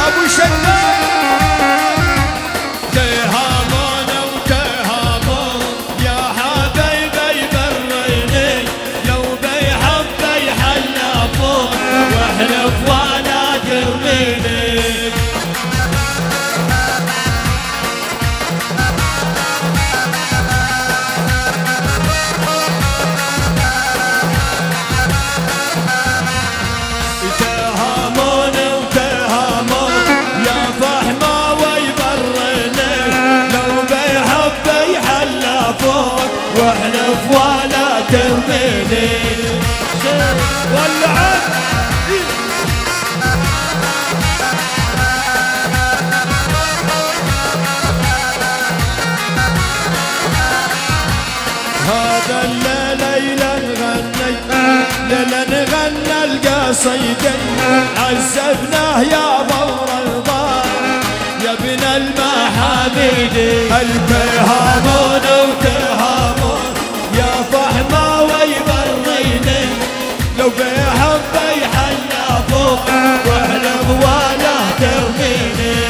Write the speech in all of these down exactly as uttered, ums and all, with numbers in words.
ابو شداد تهامون وتهامون يا حبايبي بريني لو بيحب يحلفون واحلف ولا ترميني واحلف ولا ترميني ولعت هذا الليلة ليلة نغني ليلة نغنى القصيدين عزفناه يا بور البار يا ابن المحاميدي التهامون وتهامون يا فحمة ويبريني لو بيحب يحلفون واحلف ولا ترميني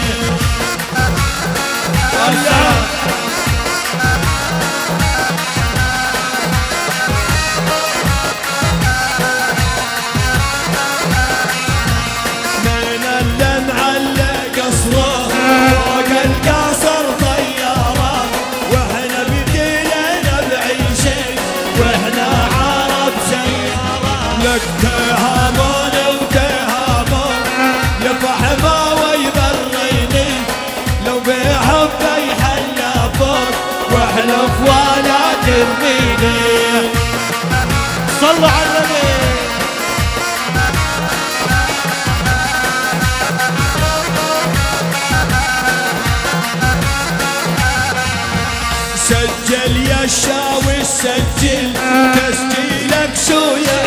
من اللي معلق قصره فوق القصر طيارة واحنا بدينا بعيشين واحنا عرب سيارة لك تهامون وتهامون يا فحمة ويبريني لو بيحب يحلفون واحلف ولا ترميني صلوا على النبي سجل يا الشاوي سجل تسجيلك شو يا